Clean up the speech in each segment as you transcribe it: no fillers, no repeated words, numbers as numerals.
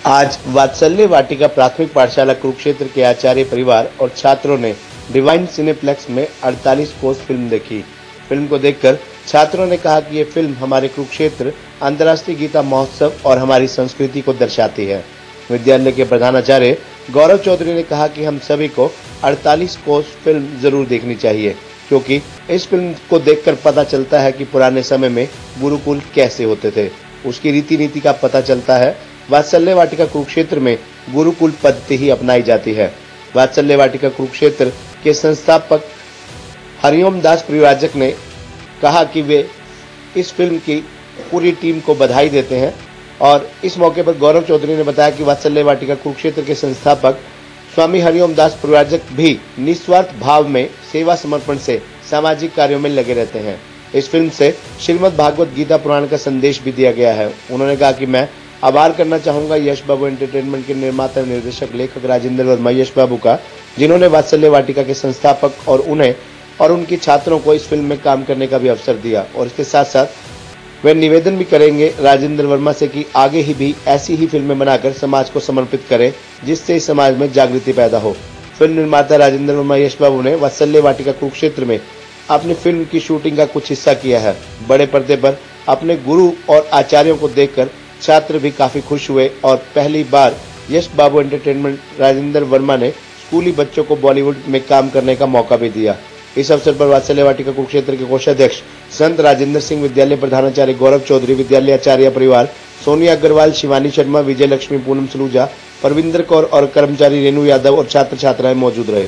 आज वात्सल्य वाटिका प्राथमिक पाठशाला कुरुक्षेत्र के आचार्य परिवार और छात्रों ने डिवाइन सिनेप्लेक्स में 48 कोस फिल्म देखी। फिल्म को देखकर छात्रों ने कहा कि ये फिल्म हमारे कुरुक्षेत्र अंतर्राष्ट्रीय गीता महोत्सव और हमारी संस्कृति को दर्शाती है। विद्यालय के प्रधानाचार्य गौरव चौधरी ने कहा कि हम सभी को 48 कोस फिल्म जरूर देखनी चाहिए, क्योंकि इस फिल्म को देखकर पता चलता है कि पुराने समय में गुरुकुल कैसे होते थे, उसकी रीति नीति का पता चलता है। वात्सल्य वाटिका कुरुक्षेत्र में गुरुकुल पद्धति ही अपनाई जाती है। वात्सल्य वाटिका कुरुक्षेत्र के संस्थापक हरिओम दास परिव्राजक ने कहा कि वे इस फिल्म की पूरी टीम को बधाई देते हैं और इस मौके पर गौरव चौधरी ने बताया कि वात्सल्य वाटिका कुरुक्षेत्र के संस्थापक स्वामी हरिओम दास परिव्राजक भी निस्वार्थ भाव में सेवा समर्पण से सामाजिक कार्यों में लगे रहते हैं। इस फिल्म से श्रीमद् भागवत गीता पुराण का संदेश भी दिया गया है। उन्होंने कहा कि मैं आभार करना चाहूंगा यश बाबू एंटरटेनमेंट के निर्माता, निर्देशक, लेखक राजेंद्र वर्मा यश बाबू का, जिन्होंने वात्सल्य वाटिका के संस्थापक और उन्हें और उनके छात्रों को इस फिल्म में काम करने का भी अवसर दिया। और इसके साथ साथ वे निवेदन भी करेंगे राजेंद्र वर्मा से कि आगे ही भी ऐसी ही फिल्में बनाकर समाज को समर्पित करें, जिससे इस समाज में जागृति पैदा हो। फिल्म निर्माता राजेंद्र वर्मा यश बाबू ने वात्सल्य वाटिका कुरुक्षेत्र में अपनी फिल्म की शूटिंग का कुछ हिस्सा किया है। बड़े पर्दे पर अपने गुरु और आचार्यों को देखकर छात्र भी काफी खुश हुए और पहली बार यश बाबू एंटरटेनमेंट राजेंद्र वर्मा ने स्कूली बच्चों को बॉलीवुड में काम करने का मौका भी दिया। इस अवसर पर वात्सल्य वाटिका कुरुक्षेत्र के कोषाध्यक्ष संत राजेंद्र सिंह, विद्यालय प्रधानाचार्य गौरव चौधरी, विद्यालय आचार्य परिवार सोनिया अग्रवाल, शिवानी शर्मा, विजय लक्ष्मी, पूनम सलूजा, परविंदर कौर और कर्मचारी रेणु यादव और छात्र छात्राएं मौजूद रहे।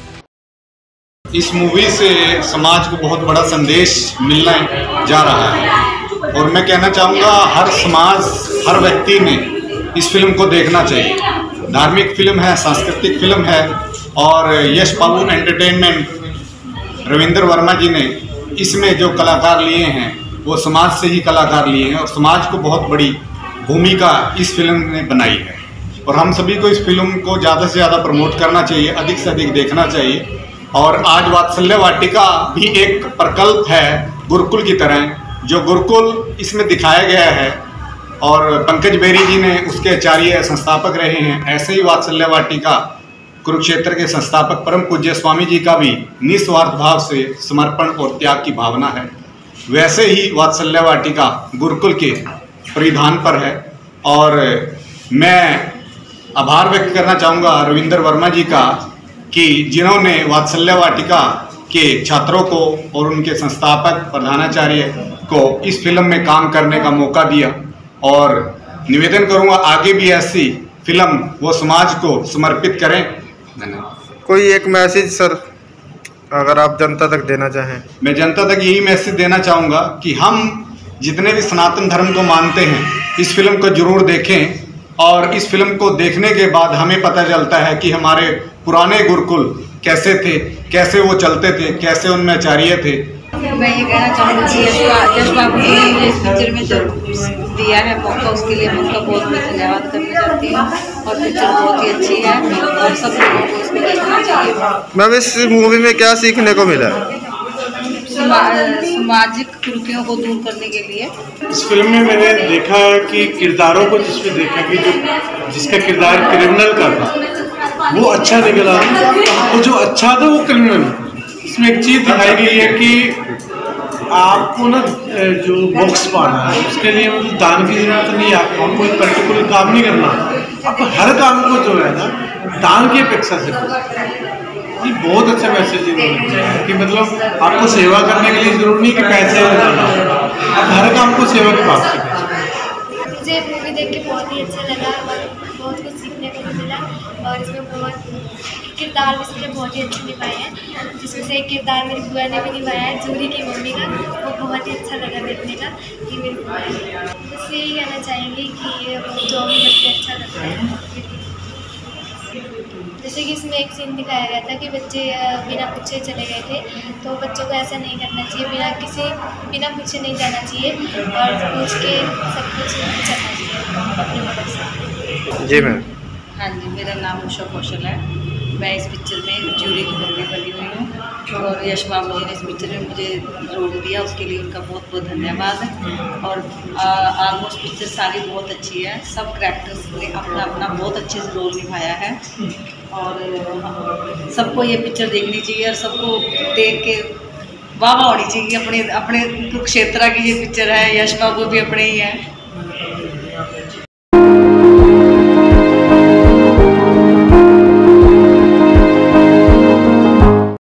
इस मूवी से समाज को बहुत बड़ा संदेश मिलने जा रहा है और मैं कहना चाहूँगा हर समाज, हर व्यक्ति ने इस फिल्म को देखना चाहिए। धार्मिक फिल्म है, सांस्कृतिक फिल्म है और यश बाबू एंटरटेनमेंट रविंद्र वर्मा जी ने इसमें जो कलाकार लिए हैं वो समाज से ही कलाकार लिए हैं और समाज को बहुत बड़ी भूमिका इस फिल्म ने बनाई है और हम सभी को इस फिल्म को ज़्यादा से ज़्यादा प्रमोट करना चाहिए, अधिक से अधिक देखना चाहिए। और आज वात्सल्य वाटिका भी एक प्रकल्प है गुरुकुल की तरह, जो गुरुकुल इसमें दिखाया गया है और पंकज बेरी जी ने उसके आचार्य संस्थापक रहे हैं। ऐसे ही वात्सल्य वाटिका कुरुक्षेत्र के संस्थापक परम पूज्य स्वामी जी का भी निस्वार्थ भाव से समर्पण और त्याग की भावना है। वैसे ही वात्सल्य वाटिका गुरुकुल के परिधान पर है और मैं आभार व्यक्त करना चाहूँगा रविंद्र वर्मा जी का कि जिन्होंने वात्सल्य वाटिका के छात्रों को और उनके संस्थापक प्रधानाचार्य को इस फिल्म में काम करने का मौका दिया और निवेदन करूंगा आगे भी ऐसी फिल्म वो समाज को समर्पित करें। धन्यवाद। कोई एक मैसेज सर अगर आप जनता तक देना चाहें? मैं जनता तक यही मैसेज देना चाहूँगा कि हम जितने भी सनातन धर्म को मानते हैं इस फिल्म को जरूर देखें और इस फिल्म को देखने के बाद हमें पता चलता है कि हमारे पुराने गुरुकुल कैसे थे, कैसे वो चलते थे, कैसे उनमें आचार्य थे। मैं ये कहना चाहूँगी यश बाबू जी ने इस पिक्चर में जो दिया है मौका, उसके लिए मैं उनका बहुत बहुत धन्यवाद करना चाहती हूँ और पिक्चर बहुत ही अच्छी है और सब लोगों को इसको देखना चाहिए। मैम इस मूवी में क्या सीखने को मिला? सामाजिक कुरीतियों को दूर करने के लिए इस फिल्म में मैंने देखा है कि किरदारों को जिसमें देखा कि जो जिसका किरदार क्रिमिनल का था वो अच्छा निकला और जो अच्छा था वो क्रिमिनल। इसमें एक चीज़ दिखाई गई है कि आपको ना जो बॉक्स पाना है उसके लिए मतलब दान की जरूरत नहीं है। आपको कोई पर्टिकुलर काम नहीं करना, आपको हर काम को जो है ना दान की अपेक्षा से ये बहुत अच्छा मैसेज इन्होंने दिया है कि मतलब आपको सेवा करने के लिए जरूर नहीं कि पैसे लगाना, आप हर काम को सेवा के भाव से करें। मुझे मूवी देख के बहुत ही अच्छा लगा और बहुत कुछ सीखने को मिला और इसमें बहुत किरदार भी इसमें बहुत ही अच्छे निभाए हैं, जिसमें से एक किरदार मेरी बुआ ने भी निभाया है, जूरी की मम्मी का। वो बहुत ही अच्छा लगा देखने का कि मेरी बुआ है। बस यही कहना चाहेंगे कि जो भी बच्चे अच्छा लगता है। जैसे कि इसमें एक सीन दिखाया गया था कि बच्चे बिना पूछे चले गए थे, तो बच्चों को ऐसा नहीं करना चाहिए, बिना पूछे नहीं जाना चाहिए और पूछ के सब कुछ चलना चाहिए अपने बड़ों से। जी मैम। हाँ जी, मेरा नाम उषा कौशल है। मैं इस पिक्चर में जूरी की मम्मी बनी हुई हूँ और यश बाबू जी ने इस पिक्चर में मुझे रोल दिया, उसके लिए उनका बहुत बहुत धन्यवाद। और ऑलमोस्ट पिक्चर सारी बहुत अच्छी है, सब करैक्टर्स ने अपना अपना बहुत अच्छे से रोल निभाया है और सबको ये पिक्चर देखनी चाहिए और सबको देख के वाह वाह होनी चाहिए। अपने कुरुक्षेत्र की ये पिक्चर है, यश बाबू भी अपने ही है।